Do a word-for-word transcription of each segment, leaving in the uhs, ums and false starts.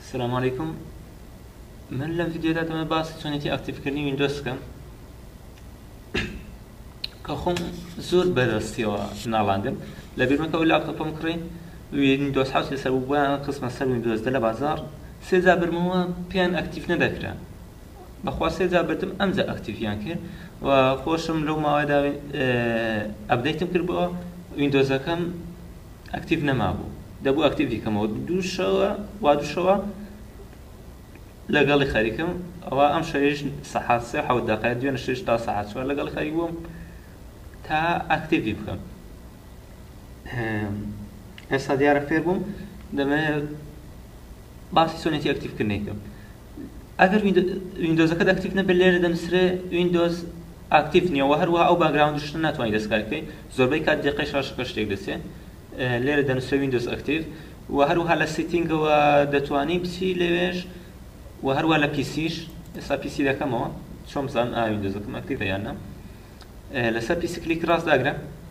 السلام عليكم. من لەم ڤیدیۆدا دەمە باسی چۆنێتی ئاکتیڤکردنی ویندۆز بکەم کە خۆم زۆر بەدەستیەوە ناڵاندم لە بیرمەکە ئەو لاپتۆپەم کڕی ویندۆز حەوت لەسەر بوو بۆیان قسمە سەر ویندۆزدە لە بازار سێ جار برمەوە پێیان ئەکتیڤ نەدەکرا بەخوا سێ جار بردم ئەمجا ئەکتیڤیان کرد و خۆشم لەو ماوەدا ئەپدەیتم کرد بۆ ویندۆزەکەم ئەکتیڤ نەمابوو دەبوو ئەکتیڤی کەمەوە دووشەوە وا دووشەوە لەگەڵی خەریکم ئەوە ئەم شەویش سەعات سێ حەوت دەقەیە دوێنێ شەش تا سەعات چوار لەگەڵی خەریک بووم تا ئەکتیڤی بکەم. ئێستا دیارە فێر بووم دەمەوێت باسی چۆنێتی ئەکتیڤکردنی بکەم. ئەگەر ویندۆزەکەت ئەکتیڤ نەبێت لێرە دەنووسرێ ویندۆز ئاکتیڤ نییە و هەروەها ئەو باگراوندشتە ناتوانانی دەستکاری بکەیت زۆربەی کات دقەی شاشەکە شتێک دەچێت لێرە دەنووسرێ ویندۆز ئەکتیڤ و هەروەها لە سیتینگەوە دەتوانی بچی لەوێش و هەروە لە پیسیش ئێستا پیسی دەکەمەوە چۆن بزانم ئایا ویندۆزەکەم ئەکتیڤە یان نە. لەسەر پیسی کلیک ڕاست داگرە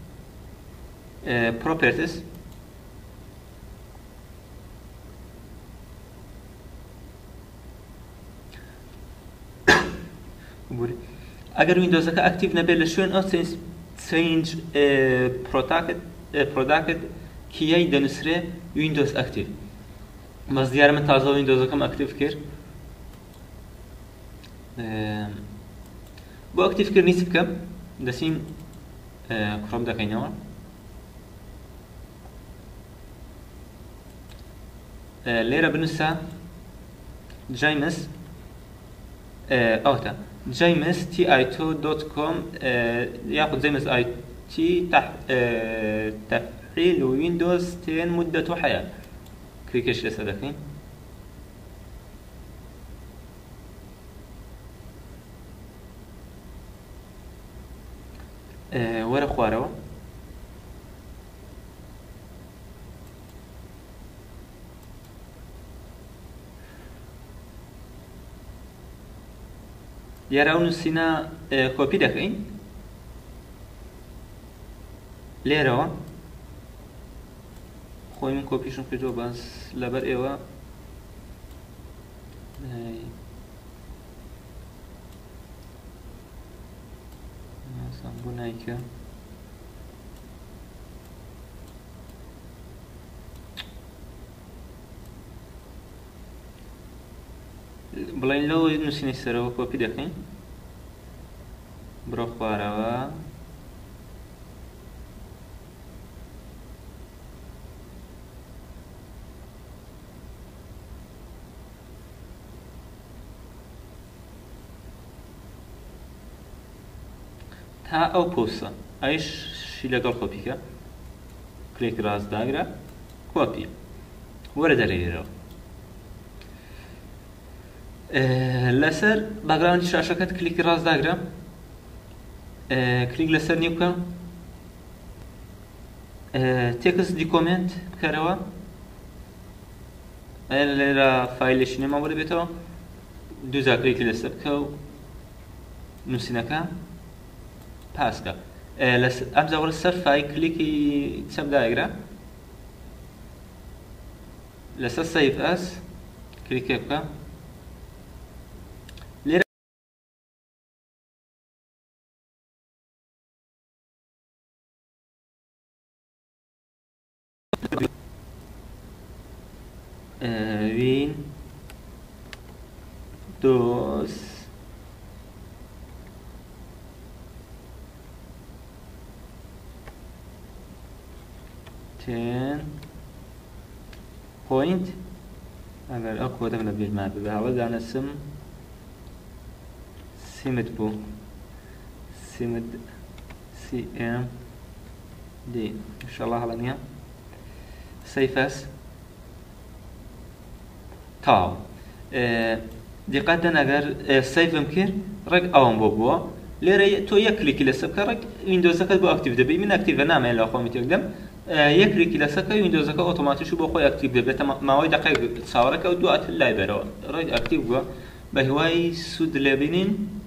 پرۆپێرتس ئەگەر ویندۆزەکە ئەکتیڤ نەبێت لە شوێن ئەو چێنج پرۆداکت کیای دەنووسرێ ویندۆز ئەکتیڤ. بەس دیارە من تازە ویندۆزەکەم ئەکتیڤ کرد. بۆ ئەکتیڤکردنی چ بکەم دەچین کڕۆم دەکەینەوە لێرە بنووسە جایمس ئەوتە جایمس تی ئای تو دۆت کۆم یاخود جایمس ئای تی تەفعیل ویندۆز تێن مدەت و حەیات کلیکش لەسەر دەکەین. وەرە خوارەوە دیارە ئەو نووسینە کۆپی دەکەین لێرەوە خۆی من کۆپیشم کردەوە باس لەبەر ئێوە بۆ نایکە بڵین لەو نووسینەی سەرەوە کۆپی دەکەین بڕۆ خوارەوە تا ئەو پۆستە ئەیشی لەگەڵ کۆپیکە کلیک ڕاست داگرە کۆپیە وەرە دەرێرەوە لەسەر باگراوندی شاشەکەت کلیکی ڕاست داگرە کلیک لەسەر نیو بکە تێکست دیکۆمنت بکەرەوە لێرە فایلێکی نێمە وەرە بێتەوە دووجار کلیکی لەسەر بکە و نووسینەکە پاسکە ئەمجا وەرە سەر فای کلیکی چەپ داگرە لەسەر سەیڤ ئەس کلیکێ بکە لێرە وین دۆز تێن پۆینت ئەگەر ئەو کۆدەم لە بیرمان ببێ هەوڵ دانەسم سیمت بوو سیمت سی ئێم دی ئینشەڵڵا هەڵە نییە سەیفەس تاو دیقەت دەن ئەگەر سەیفم کرد ڕێک ئەوم بۆ بووە لێرە تۆ یەک کلیکی لەسەر بکە ڕێک ویندۆزەکەت بۆ ئەکتیڤ دەبێت من ئەکتیڤە نامەیە لە خۆمی تێک دەم یەک کلیکی لەسەر ویندۆزەکە ئۆتۆماتیش بۆ خۆی ئەکتیڤ دەبێت ماوەی دقەیەک چاوەڕێکە و دوات لای بەرەوە ڕێک ئەکتیڤ بووە بە هیوای سوود لێبینین